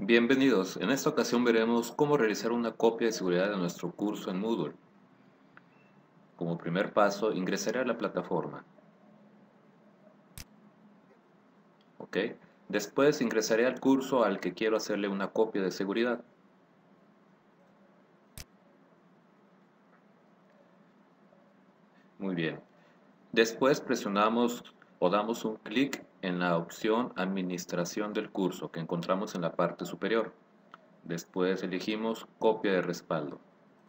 Bienvenidos, en esta ocasión veremos cómo realizar una copia de seguridad de nuestro curso en Moodle. Como primer paso, ingresaré a la plataforma. ¿Ok? Después ingresaré al curso al que quiero hacerle una copia de seguridad. Muy bien. Después presionamos o damos un clic en la opción Administración del curso que encontramos en la parte superior. Después elegimos Copia de respaldo.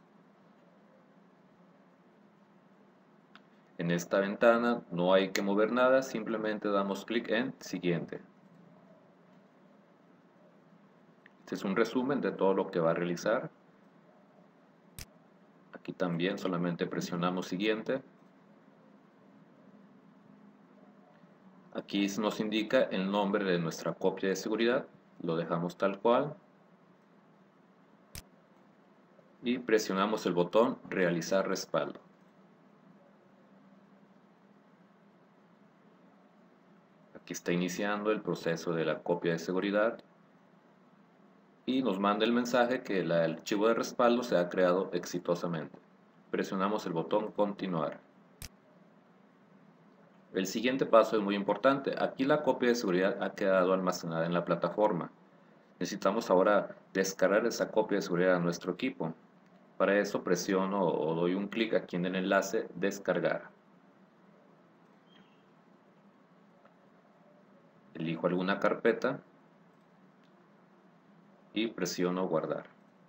En esta ventana no hay que mover nada, simplemente damos clic en Siguiente. Este es un resumen de todo lo que va a realizar. Aquí también solamente presionamos Siguiente. Aquí nos indica el nombre de nuestra copia de seguridad. Lo dejamos tal cual. Y presionamos el botón Realizar respaldo. Aquí está iniciando el proceso de la copia de seguridad. Y nos manda el mensaje que el archivo de respaldo se ha creado exitosamente. Presionamos el botón Continuar. El siguiente paso es muy importante. Aquí la copia de seguridad ha quedado almacenada en la plataforma. Necesitamos ahora descargar esa copia de seguridad a nuestro equipo. Para eso presiono o doy un clic aquí en el enlace Descargar. Elijo alguna carpeta y presiono Guardar.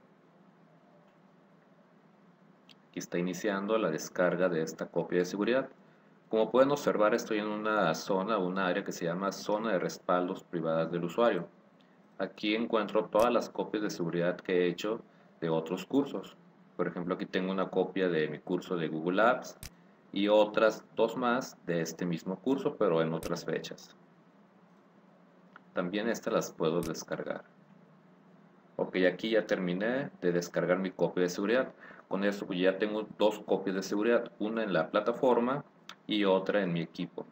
Aquí está iniciando la descarga de esta copia de seguridad. Como pueden observar, estoy en una zona, una área que se llama Zona de Respaldos Privadas del Usuario. Aquí encuentro todas las copias de seguridad que he hecho de otros cursos. Por ejemplo, aquí tengo una copia de mi curso de Google Apps y otras dos más de este mismo curso, pero en otras fechas. También estas las puedo descargar. Ok, aquí ya terminé de descargar mi copia de seguridad. Con esto pues ya tengo dos copias de seguridad, una en la plataforma y otra en mi equipo.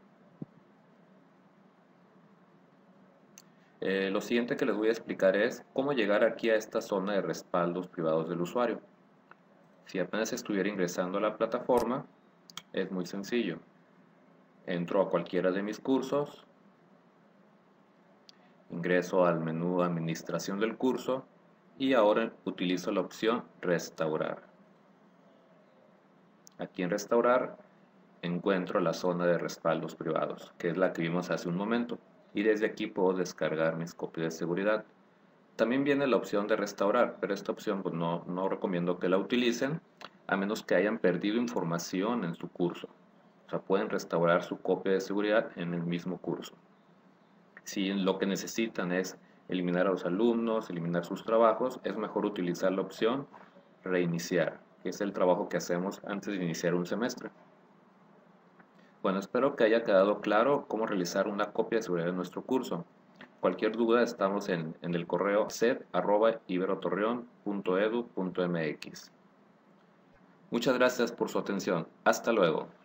Lo siguiente que les voy a explicar es cómo llegar aquí a esta zona de respaldos privados del usuario. Si apenas estuviera ingresando a la plataforma, es muy sencillo. Entro a cualquiera de mis cursos, ingreso al menú Administración del curso y ahora utilizo la opción Restaurar. Aquí en Restaurar encuentro la zona de respaldos privados, que es la que vimos hace un momento, y desde aquí puedo descargar mis copias de seguridad. También viene la opción de restaurar, pero esta opción pues, no recomiendo que la utilicen a menos que hayan perdido información en su curso. O sea, pueden restaurar su copia de seguridad en el mismo curso. Si lo que necesitan es eliminar a los alumnos, eliminar sus trabajos, es mejor utilizar la opción reiniciar, que es el trabajo que hacemos antes de iniciar un semestre. Bueno, espero que haya quedado claro cómo realizar una copia de seguridad de nuestro curso. Cualquier duda estamos en el correo set@iberotorreon.edu.mx. Muchas gracias por su atención. Hasta luego.